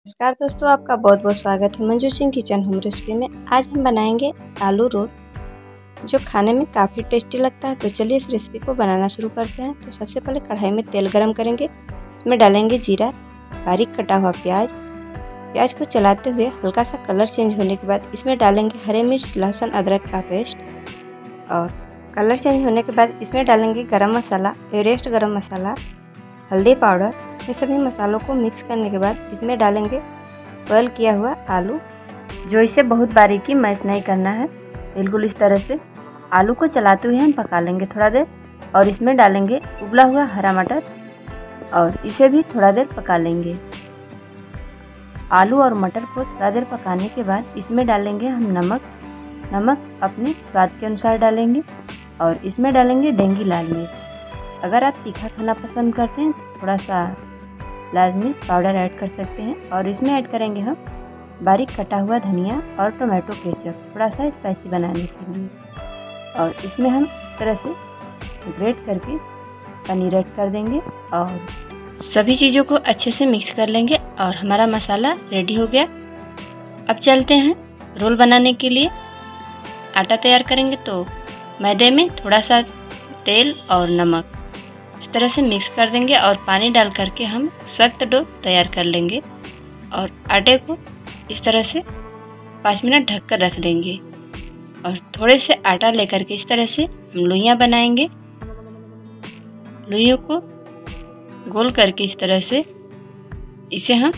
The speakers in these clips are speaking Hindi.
नमस्कार दोस्तों, आपका बहुत बहुत स्वागत है Manju Singh kitchen home recipe में। आज हम बनाएंगे आलू रोल जो खाने में काफ़ी टेस्टी लगता है। तो चलिए इस रेसिपी को बनाना शुरू करते हैं। तो सबसे पहले कढ़ाई में तेल गरम करेंगे, इसमें डालेंगे जीरा, बारीक कटा हुआ प्याज को चलाते हुए हल्का सा कलर चेंज होने के बाद इसमें डालेंगे हरे मिर्च, लहसुन, अदरक का पेस्ट। और कलर चेंज होने के बाद इसमें डालेंगे गरम मसाला, एवरेस्ट गरम मसाला, हल्दी पाउडर। ये सभी मसालों को मिक्स करने के बाद इसमें डालेंगे बॉयल किया हुआ आलू, जो इसे बहुत बारीकी मैश नहीं करना है, बिल्कुल इस तरह से आलू को चलाते हुए हम पका लेंगे थोड़ा देर। और इसमें डालेंगे उबला हुआ हरा मटर और इसे भी थोड़ा देर पका लेंगे। आलू और मटर को थोड़ा देर पकाने के बाद इसमें डालेंगे हम नमक अपने स्वाद के अनुसार डालेंगे। और इसमें डालेंगे डेंगी लाल मिर्च। अगर आप तीखा खाना पसंद करते हैं तो थोड़ा सा लाल मिर्च पाउडर ऐड कर सकते हैं। और इसमें ऐड करेंगे हम बारीक कटा हुआ धनिया और टोमेटो केचप, थोड़ा सा स्पाइसी बनाने के लिए। और इसमें हम इस तरह से ग्रेट करके पनीर ऐड कर देंगे और सभी चीज़ों को अच्छे से मिक्स कर लेंगे। और हमारा मसाला रेडी हो गया। अब चलते हैं रोल बनाने के लिए। आटा तैयार करेंगे तो मैदे में थोड़ा सा तेल और नमक इस तरह से मिक्स कर देंगे और पानी डाल करके हम सख्त डो तैयार कर लेंगे। और आटे को इस तरह से 5 मिनट ढक कर रख देंगे। और थोड़े से आटा लेकर के इस तरह से हम लोइयाँ बनाएंगे। लोइयों को गोल करके इस तरह से इसे हम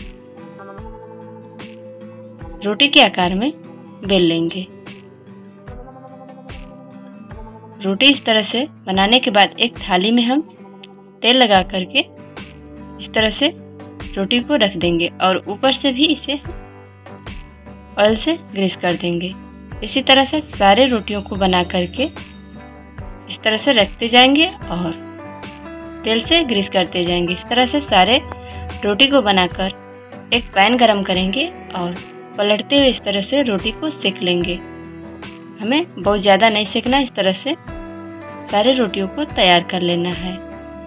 रोटी के आकार में बेल लेंगे। रोटी इस तरह से बनाने के बाद एक थाली में हम तेल लगा करके इस तरह से रोटी को रख देंगे और ऊपर से भी इसे ऑयल से ग्रीस कर देंगे। इसी तरह से सारे रोटियों को बना करके इस तरह से रखते जाएंगे और तेल से ग्रीस करते जाएंगे। इस तरह से सारे रोटी को बनाकर एक पैन गरम करेंगे और पलटते हुए इस तरह से रोटी को सेक लेंगे। हमें बहुत ज़्यादा नहीं सेकना, इस तरह से सारे रोटियों को तैयार कर लेना है।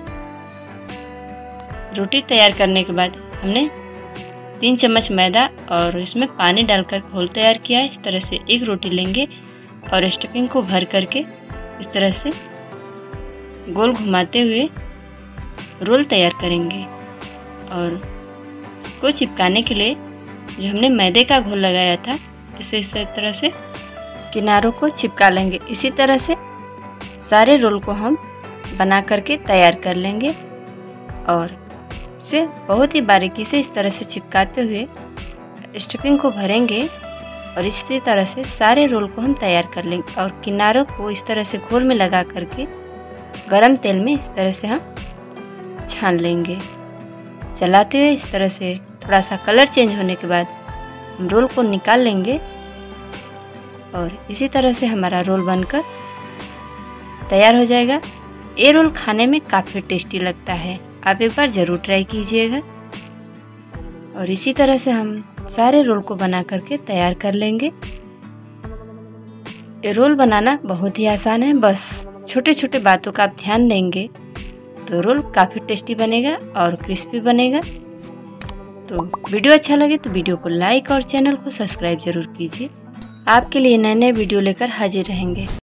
रोटी तैयार करने के बाद हमने 3 चम्मच मैदा और इसमें पानी डालकर घोल तैयार किया है। इस तरह से एक रोटी लेंगे और स्टफिंग को भर करके इस तरह से गोल घुमाते हुए रोल तैयार करेंगे। और इसको चिपकाने के लिए जो हमने मैदे का घोल लगाया था इसे इस तरह से किनारों को चिपका लेंगे। इसी तरह से सारे रोल को हम बना करके तैयार कर लेंगे और इसे बहुत ही बारीकी से इस तरह से चिपकाते हुए स्टफिंग को भरेंगे। और इसी तरह से सारे रोल को हम तैयार कर लेंगे और किनारों को इस तरह से घोल में लगा करके गरम तेल में इस तरह से हम छान लेंगे। चलाते हुए इस तरह से थोड़ा सा कलर चेंज होने के बाद हम रोल को निकाल लेंगे। और इसी तरह से हमारा रोल बनकर तैयार हो जाएगा। ये रोल खाने में काफ़ी टेस्टी लगता है, आप एक बार ज़रूर ट्राई कीजिएगा। और इसी तरह से हम सारे रोल को बना करके तैयार कर लेंगे। ये रोल बनाना बहुत ही आसान है, बस छोटे छोटे बातों का आप ध्यान देंगे तो रोल काफ़ी टेस्टी बनेगा और क्रिस्पी बनेगा। तो वीडियो अच्छा लगे तो वीडियो को लाइक और चैनल को सब्सक्राइब जरूर कीजिए। आपके लिए नए नए वीडियो लेकर हाजिर रहेंगे।